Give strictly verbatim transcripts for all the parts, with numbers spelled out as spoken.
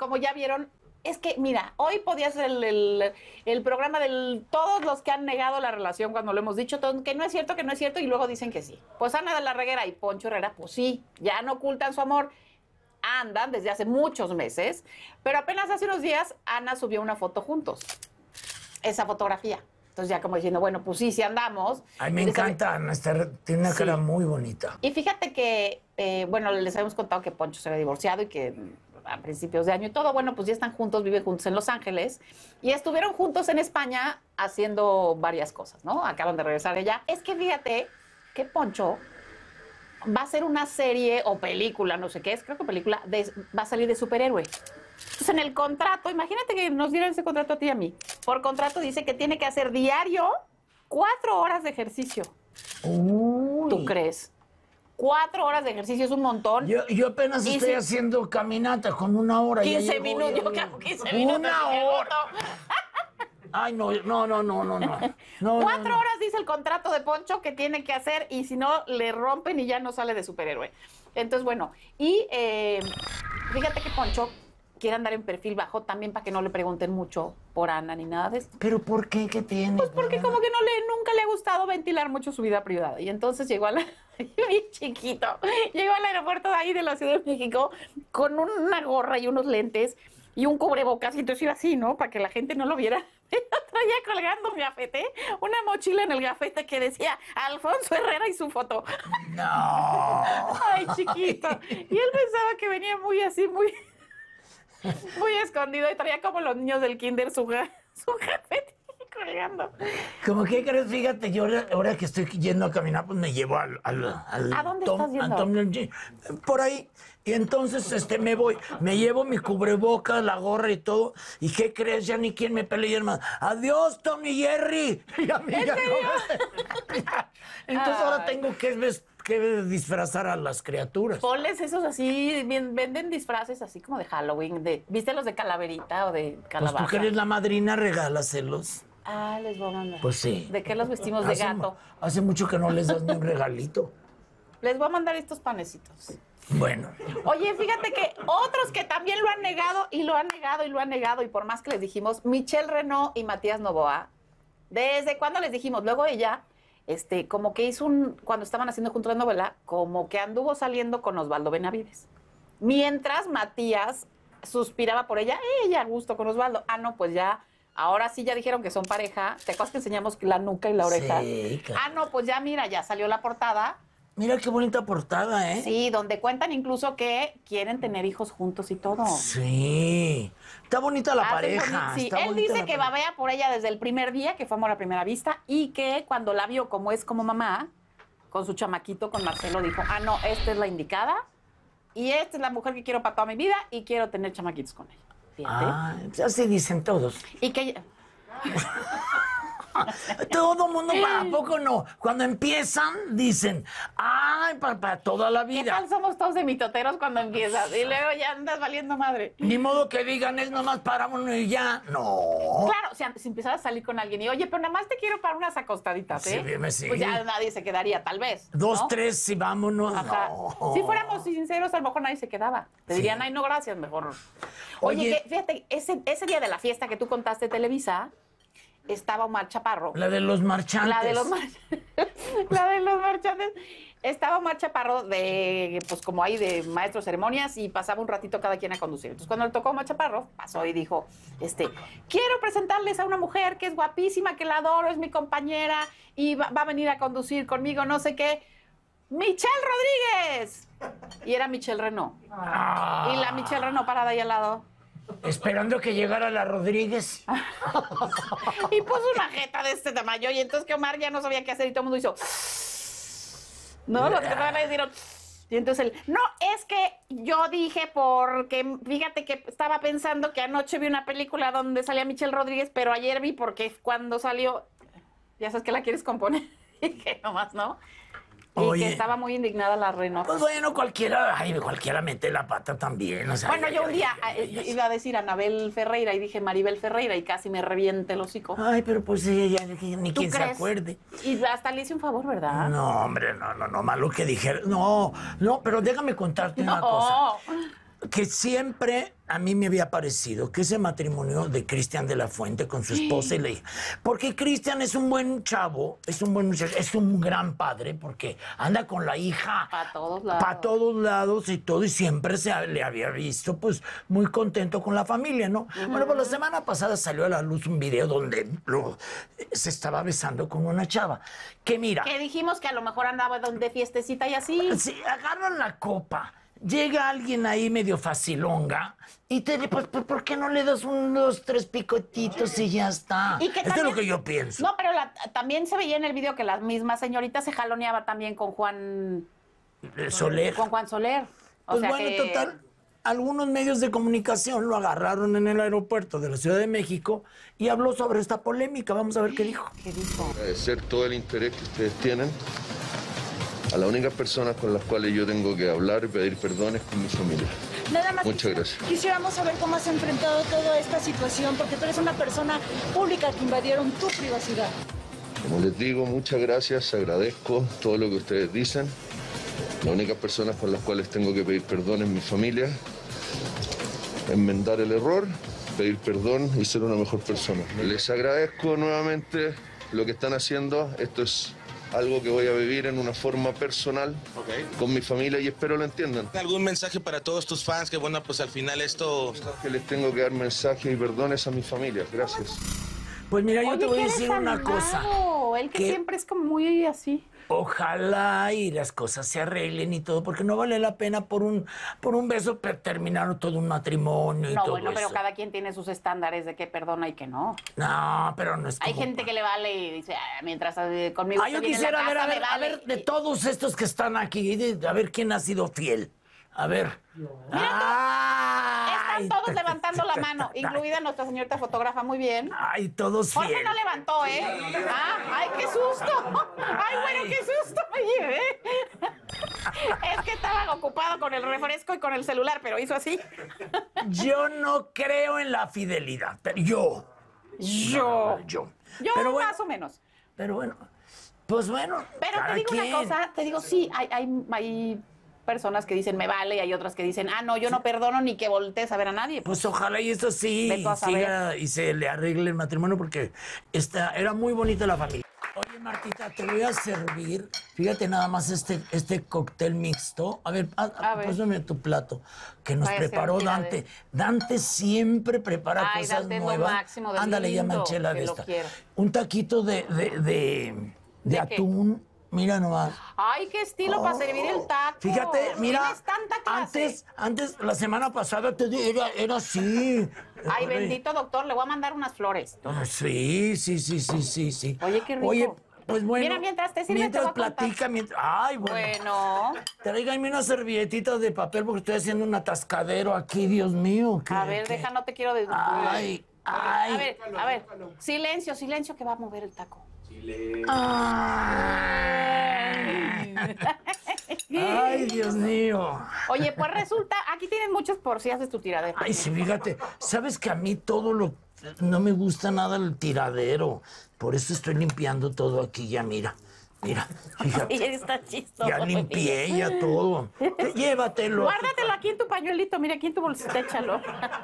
como ya vieron, es que, mira, hoy podía ser el, el, el programa de todos los que han negado la relación cuando lo hemos dicho, todo, que no es cierto, que no es cierto, y luego dicen que sí. Pues Ana de la Reguera y Poncho Herrera, pues sí, ya no ocultan su amor. Andan desde hace muchos meses, pero apenas hace unos días Ana subió una foto juntos. Esa fotografía. Entonces ya como diciendo, bueno, pues sí, sí andamos. Ay, me encanta Ana, está, tiene una sí. cara muy bonita. Y fíjate que, eh, bueno, les habíamos contado que Poncho se había divorciado y que a principios de año y todo, bueno, pues ya están juntos, viven juntos en Los Ángeles y estuvieron juntos en España haciendo varias cosas, ¿no? Acaban de regresar de allá. Es que fíjate que Poncho va a ser una serie o película, no sé qué es, creo que película, de, va a salir de superhéroe. Entonces, en el contrato, imagínate que nos dieran ese contrato a ti y a mí. Por contrato dice que tiene que hacer diario cuatro horas de ejercicio. Uy. ¿Tú crees? Cuatro horas de ejercicio es un montón. Yo, yo apenas y estoy si... haciendo caminata con una hora. quince minutos, yo creo quince minutos. Una hora. Ay, no, no, no, no, no, no. no Cuatro no, no. horas dice el contrato de Poncho que tiene que hacer y si no, le rompen y ya no sale de superhéroe. Entonces, bueno, y eh, fíjate que Poncho quiere andar en perfil bajo también para que no le pregunten mucho por Ana ni nada de eso. ¿Pero por qué? ¿Qué tiene? Pues porque como que no le, nunca le ha gustado ventilar mucho su vida privada. Y entonces llegó a la... bien chiquito. Llegó al aeropuerto de ahí de la Ciudad de México con una gorra y unos lentes y un cubrebocas. Y entonces iba así, ¿no? Para que la gente no lo viera. Traía colgando un gafete, una mochila en el gafete que decía Alfonso Herrera y su foto. No. Ay, chiquito. Y él pensaba que venía muy así, muy... muy escondido y traía como los niños del kinder su, su gafete colgando. ¿Cómo que crees? Fíjate, yo ahora, ahora que estoy yendo a caminar, pues me llevo al... al, al ¿A dónde Tom, estás yendo? Tom, por ahí. Y entonces este, me voy, me llevo mi cubrebocas, la gorra y todo. ¿Y qué crees? Ya ni quien me pelee, hermano. ¡Adiós, Tommy Jerry! Y a mí ya no. Entonces Ay. ahora tengo que vestir. que disfrazar a las criaturas. Ponles esos así, bien, venden disfraces así como de Halloween, de, ¿viste los de calaverita o de calabaza? Pues tú que eres la madrina, regálaselos. Ah, les voy a mandar. Pues sí. ¿De qué los vestimos? Hace, de gato. Hace mucho que no les das ni un regalito. Les voy a mandar estos panecitos. Bueno. Oye, fíjate que otros que también lo han negado y lo han negado y lo han negado y por más que les dijimos, Michelle Renaud y Matías Novoa, ¿desde cuándo les dijimos? Luego ella... Este, como que hizo un, cuando estaban haciendo juntos la novela, como que anduvo saliendo con Osvaldo Benavides. Mientras Matías suspiraba por ella, ella a gusto con Osvaldo. Ah, no, pues ya, ahora sí ya dijeron que son pareja. ¿Te acuerdas que enseñamos la nuca y la oreja? Sí, claro. Ah, no, pues ya mira, ya salió la portada. Mira qué bonita portada, ¿eh? Sí, donde cuentan incluso que quieren tener hijos juntos y todo. Sí. Está bonita la Hacen pareja. boni- sí, está él bonita dice la que pareja. babea por ella desde el primer día, que fue amor a primera vista, y que cuando la vio como es como mamá, con su chamaquito, con Marcelo, dijo, ah, no, esta es la indicada, y esta es la mujer que quiero para toda mi vida, y quiero tener chamaquitos con ella. Fíjate. Ah, así dicen todos. Y que ella... Todo mundo, ¿a poco no? Cuando empiezan, dicen, ay, para, para toda la ¿Qué vida. tal somos todos de mitoteros cuando empiezas? Y luego ya andas valiendo madre. Ni modo que digan, es nomás para uno y ya. No. Claro, o sea, si empezabas a salir con alguien y, oye, pero nada más te quiero para unas acostaditas, ¿eh? Sí, dime, sí. Pues ya nadie se quedaría, tal vez. Dos, ¿no? tres, y vámonos. Ajá. No. Si fuéramos sinceros, a lo mejor nadie se quedaba. Te Sí. dirían, ay, no, gracias, mejor. Oye, Oye. que, fíjate, ese, ese día de la fiesta que tú contaste, Televisa, estaba Omar Chaparro. La de los marchantes. La de los marchantes. La de los marchantes. Estaba Omar Chaparro de, pues como ahí de maestro de ceremonias y pasaba un ratito cada quien a conducir. Entonces cuando le tocó a Omar Chaparro, pasó y dijo, este, quiero presentarles a una mujer que es guapísima, que la adoro, es mi compañera y va, va a venir a conducir conmigo, no sé qué. ¡Michelle Rodríguez! Y era Michelle Renaud. Ah. Y la Michelle Renaud parada ahí al lado. Esperando que llegara la Rodríguez. Y puso una jeta de este tamaño. Y entonces que Omar ya no sabía qué hacer y todo el mundo hizo... No, los que estaban ahí dijeron... Y entonces él, no, es que yo dije porque, fíjate que estaba pensando que anoche vi una película donde salía Michelle Rodríguez, pero ayer vi porque cuando salió, ya sabes que la quieres componer, y que nomás no. Y Oye. que estaba muy indignada la Renaud. Pues bueno, cualquiera, ay, cualquiera mete la pata también. O sea, Bueno, ya, yo ya, un día ya, ya, ya, eh, iba a decir Anabel Ferreira y dije Maribel Ferreira y casi me reviente el hocico. Ay, pero pues ella ya ni, ni ¿Tú quien se crees? acuerde. Y hasta le hice un favor, ¿verdad? No, hombre, no, no, no, malo que dijera. No, no, pero déjame contarte una No. cosa. que siempre a mí me había parecido que ese matrimonio de Cristian de la Fuente con su esposa y la hija, porque Cristian es un buen chavo, es un buen muchacho, es un gran padre, porque anda con la hija Para todos lados. para todos lados y todo, y siempre se ha- le había visto pues muy contento con la familia, ¿no? Uh-huh. Bueno, pues la semana pasada salió a la luz un video donde lo, se estaba besando con una chava, que mira... Que dijimos que a lo mejor andaba de fiestecita y así. Sí, agarran la copa. Llega alguien ahí medio facilonga y te dice, pues, ¿por qué no le das unos tres picotitos y ya está? Y que Esto también, es lo que yo pienso. No, pero la, también se veía en el video que la misma señorita se jaloneaba también con Juan... Soler. Con Juan Soler. O pues sea bueno, que... total, algunos medios de comunicación lo agarraron en el aeropuerto de la Ciudad de México y habló sobre esta polémica. Vamos a ver qué dijo. ¿Qué dijo? Agradecer todo el interés que ustedes tienen. A las únicas personas con las cuales yo tengo que hablar y pedir perdón es con mi familia. Nada más Muchas quisiera- gracias. Quisiéramos saber cómo has enfrentado toda esta situación, porque tú eres una persona pública que invadieron tu privacidad. Como les digo, muchas gracias, agradezco todo lo que ustedes dicen. Las únicas personas con las cuales tengo que pedir perdón es mi familia. Enmendar el error, pedir perdón y ser una mejor persona. Les agradezco nuevamente lo que están haciendo. Esto es algo que voy a vivir en una forma personal Okay. con mi familia y espero lo entiendan. ¿Algún mensaje para todos tus fans? Que bueno, pues al final esto... Que les tengo que dar mensajes y perdones a mi familia. Gracias. Pues mira, yo Oye, te voy a qué decir una desanimado. cosa. Él que, que siempre es como muy así. Ojalá y las cosas se arreglen y todo, porque no vale la pena por un, por un beso per- terminar todo un matrimonio y No, todo bueno, pero eso. cada quien tiene sus estándares de qué perdona y qué no. No, pero no es Hay como- gente que le vale y dice, "Ah, mientras eh, conmigo Ah, yo estoy bien en la quisiera ver, a casa, ver, me a vale". ver, de todos estos que están aquí, de- a ver quién ha sido fiel. A ver. Ay, Están todos levantando la mano, incluida nuestra señorita fotógrafa, muy bien. Ay, todos Jorge fiel. no levantó, ¿eh? Ah, ¡ay, qué susto! ¡Ay, bueno, qué susto! Oye, ¿eh? Es que estaba ocupado con el refresco y con el celular, pero hizo así. Yo no creo en la fidelidad, pero yo. Yo. Yo. Yo pero bueno, más o menos. Pero bueno, pues bueno. Pero cada te digo quien. una cosa, te digo, sí, hay, hay, hay personas que dicen me vale y hay otras que dicen, ah, no, yo no perdono ni que voltees a ver a nadie. Pues ojalá y eso sí Ve tú a saber. siga y se le arregle el matrimonio porque esta, era muy bonita la familia. Oye, Martita, te voy a servir, fíjate nada más este, este cóctel mixto. A ver, a, A ver. pásame tu plato que nos Vaya a ser preparó tiradero. Dante. Dante siempre prepara Ay, cosas Dante es lo nuevas. máximo de Ándale, ya lindo, manché la que de lo esta. quiero. Un taquito de, de, de, de ¿De qué? atún. Mira nomás. Ay, qué estilo para servir el taco. Fíjate, mira, Tienes tanta clase. antes, antes, la semana pasada te di- era, era así. Ay, bendito doctor, le voy a mandar unas flores. Ah, sí, sí, sí, sí, sí, sí. Oye, qué rico. Oye, pues bueno. Mira, mientras te sirve, mientras te voy a contar. platica, mientras. Ay, bueno. Bueno, Tráigame unas servilletitas de papel porque estoy haciendo un atascadero aquí, Dios mío. ¿qué- a ver, qué? deja, no te quiero desnudar. Ay, ay. A ver, a ver, silencio, silencio que va a mover el taco. Ay. Ay, Dios mío. Oye, pues resulta, aquí tienen muchos por si haces tu tiradero. Ay, sí, fíjate, sabes que a mí todo lo... No me gusta nada el tiradero. Por eso estoy limpiando todo aquí ya, mira. Mira, fíjate. Y está chistoso. Ya limpié ya todo. Llévatelo. Guárdatelo aquí en tu pañuelito, mira, aquí en tu bolsita, échalo.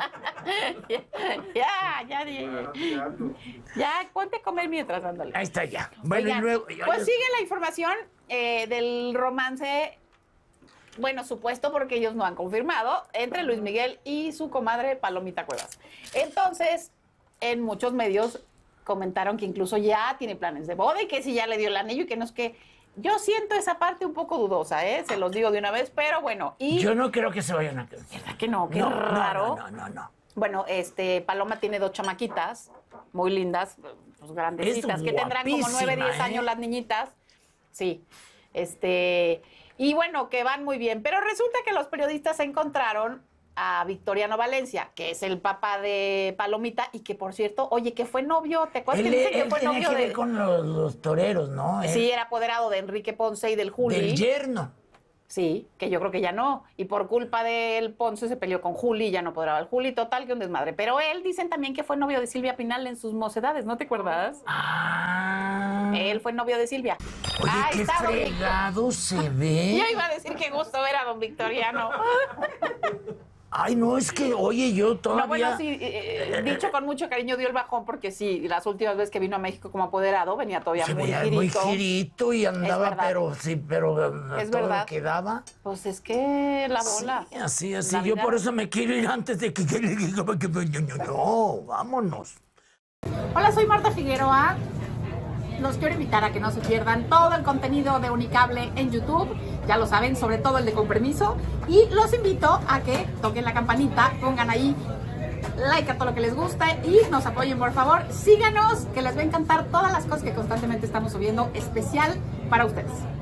ya, ya, ya, ya. Ya, ponte a comer mientras, ándale. Ahí está ya. Bueno, Oigan, y luego... pues sigue la información eh, del romance, bueno, supuesto porque ellos no han confirmado, entre Luis Miguel y su comadre Palomita Cuevas. Entonces, en muchos medios comentaron que incluso ya tiene planes de boda y que si ya le dio el anillo y que no es que... Yo siento esa parte un poco dudosa, ¿eh? Se los digo de una vez, pero bueno. Y... Yo no creo que se vayan a quedar. ¿Verdad que no? Qué No, raro. No, no, no, no. Bueno, este, Paloma tiene dos chamaquitas, muy lindas, pues grandecitas, Es que tendrán como nueve, guapísima, diez ¿eh? años las niñitas. Sí. Este, y bueno, que van muy bien. Pero resulta que los periodistas encontraron a Victoriano Valencia, que es el papá de Palomita, y que por cierto, oye, que fue novio, ¿te acuerdas Él, que dice que él fue tenía novio que ver de... con los, los toreros, ¿no? Él- Sí, era apoderado de Enrique Ponce y del Juli. Del yerno. Sí, que yo creo que ya no. Y por culpa del Ponce se peleó con Juli y ya no apoderaba al Juli. Total, que un desmadre. Pero él, dicen también que fue novio de Silvia Pinal en sus mocedades, ¿no te acuerdas? Ah. Él fue novio de Silvia. Oye, Ahí qué está, don Víctor. fregado se ve. Yo iba a decir qué gusto ver a don Victoriano. Ay, no, es que, oye, yo todavía... No, bueno, sí, eh, dicho con mucho cariño dio el bajón porque sí, las últimas veces que vino a México como apoderado venía todavía Se muy veía girito. muy girito y andaba, verdad. pero sí, pero Es todo verdad. lo que daba. Pues es que la bola. Sí, así, así. La Yo vida- por eso me quiero ir antes de que... que- que- que- que- No, no, vámonos. Hola, soy Marta Figueroa. Los quiero invitar a que no se pierdan todo el contenido de Unicable en YouTube. Ya lo saben, sobre todo el de Con Permiso. Y los invito a que toquen la campanita, pongan ahí like a todo lo que les gusta y nos apoyen, por favor. Síganos, que les va a encantar todas las cosas que constantemente estamos subiendo especial para ustedes.